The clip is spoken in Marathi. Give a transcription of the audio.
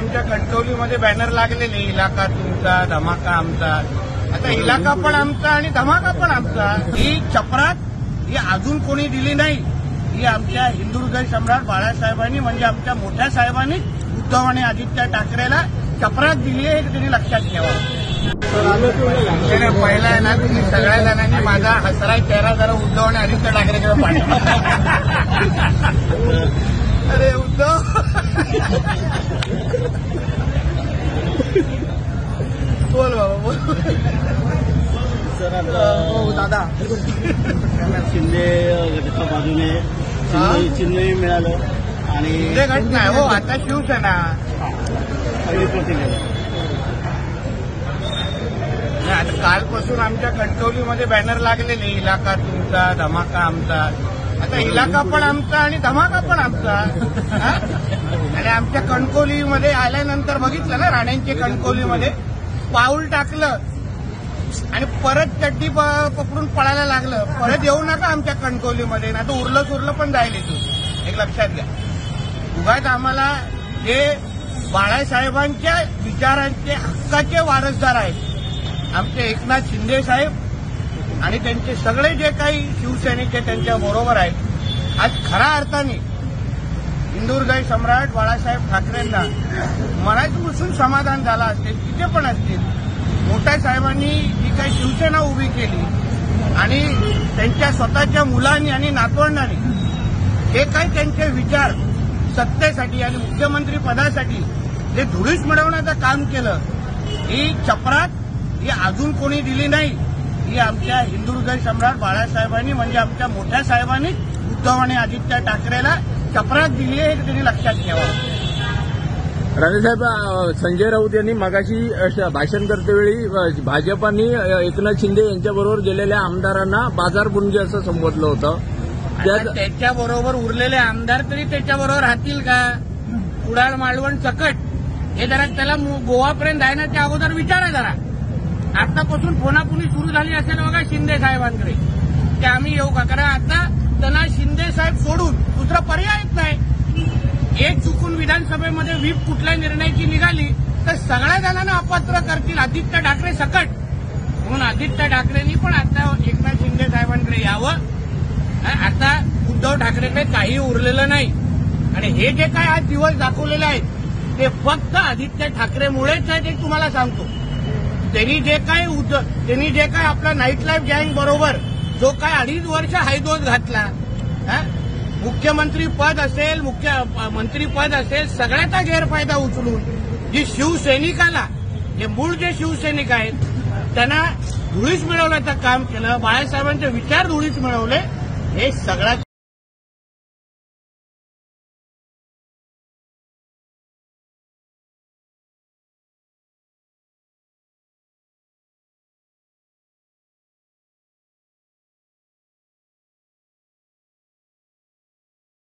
आमच्या कणकवलीमध्ये बॅनर लागलेले, इलाका तुमचा, धमाका आमचा. आता इलाका पण आमचा आणि धमाका पण आमचा. ही चपराक ही अजून कोणी दिली नाही. ही आमच्या हिंदुहृदय सम्राट बाळासाहेबांनी म्हणजे आमच्या मोठ्या साहेबांनी उद्धव आणि आदित्य ठाकरेला चपराक दिली आहे, हे त्यांनी लक्षात ठेवावं. पहिला आहे ना, तुम्ही सगळ्या जणांनी माझा हसरा चेहरा जरा उद्धव आणि आदित्य ठाकरेकडे पाठवा. अरे उद्धव बोल बाबा बोल. सर आता दादा शिंदे गटाच्या बाजूने चिन्हही मिळालं आणि शिंदे गट नाही हो, आता शिवसेना. आता कालपासून आमच्या कणकवलीमध्ये बॅनर लागलेले, इलाका तुमचा, धमाका आमचा. आता इलाका पण आमचा आणि धमाका पण आमचा. आणि आमच्या कणकवलीमध्ये आल्यानंतर बघितलं ना, राणेंच्या कणकवलीमध्ये पाऊल टाकलं आणि परत चड्डी पकडून पळायला लागलं. परत येऊ नका आमच्या कणकवलीमध्ये, ना तर उरलं सुरलं पण जाईल इथून. एक लक्षात घ्या, उगाच आम्हाला हे बाळासाहेबांच्या विचारांचे हक्काचे वारसदार आहेत आमचे एकनाथ शिंदे साहेब आणि त्यांचे सगळे जे काही शिवसैनिक त्यांच्या बरोबर आहेत. आज खऱ्या अर्थाने हिंदुहृदय सम्राट बाळासाहेब ठाकरेंना मनापासून समाधान झालं असेल, तिथे पण असतील. मोठ्या साहेबांनी जी काही शिवसेना उभी केली आणि त्यांच्या स्वतःच्या मुलांनी आणि नातवंडांनी जे काही त्यांचे विचार सत्तेसाठी आणि मुख्यमंत्री पदासाठी जे धुळीस मिळवण्याचं काम केलं, ही चपराक ही अजून कोणी दिली नाही. ही आमच्या हिंदुहृदय सम्राट बाळासाहेबांनी म्हणजे आमच्या मोठ्या साहेबांनी उद्धव आणि आदित्य ठाकरेला चपराक दिली आहे, हे त्यांनी लक्षात ठेवावं. राणेसाहेब, संजय राऊत यांनी मगाशी भाषण करतेवेळी भाजपाने एकनाथ शिंदे यांच्याबरोबर गेलेल्या आमदारांना बाजारपुंजी असं संबोधलं होतं. त्याच्याबरोबर उरलेले आमदार तरी त्याच्याबरोबर राहतील का? कुडाळ, मालवण, सकट हे जरा त्याला गोवापर्यंत जाण्याच्या अगोदर विचारा जरा. आतापासून फोनाफोनी सुरू झाली असेल बघा शिंदे साहेबांकडे की आम्ही येऊ का. कारण आता त्यांना शिंदे साहेब सोडून दुसरा पर्यायच नाही. एक चुकून विधानसभेमध्ये व्हीप कुठल्या निर्णयाची निघाली तर सगळ्या जणांना अपात्र करतील, आदित्य ठाकरे सकट. म्हणून आदित्य ठाकरेंनी पण आता एकनाथ शिंदे साहेबांकडे यावं. आता उद्धव ठाकरेकडे काही उरलेलं नाही. आणि हे जे काय आज दिवस दाखवलेले आहेत ते फक्त आदित्य ठाकरेमुळेच आहेत, हे तुम्हाला सांगतो. त्यांनी जे काय आपला नाईट लाईफ गँग बरोबर जो काय 2.5 वर्ष हायदोस घातला, मुख्यमंत्री पद असेल, मंत्रीपद असेल, सगळ्याचा गैरफायदा उचलून जी शिवसैनिकाला, जे मूळ जे शिवसैनिक आहेत त्यांना धुळीस मिळवण्याचं काम केलं, बाळासाहेबांचे विचार धुळीस मिळवले, हे सगळ्यात